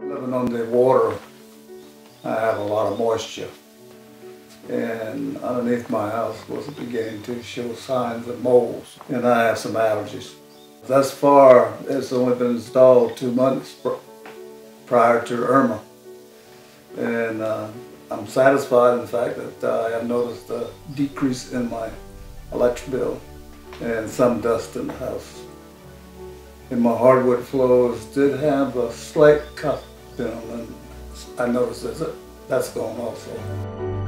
Living on the water, I have a lot of moisture, and underneath my house was beginning to show signs of molds, and I have some allergies. Thus far, it's only been installed 2 months prior to Irma, and I'm satisfied in the fact that I have noticed a decrease in my electric bill and some dust in the house. And my hardwood floors did have a slight cut in them, and I noticed that's gone also.